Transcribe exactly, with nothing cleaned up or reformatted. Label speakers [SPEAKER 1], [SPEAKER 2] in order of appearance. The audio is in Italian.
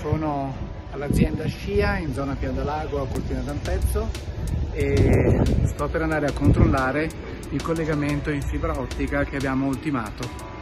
[SPEAKER 1] Sono all'azienda Scia in zona Piandalago a Cortina d'Ampezzo e sto per andare a controllare il collegamento in fibra ottica che abbiamo ultimato.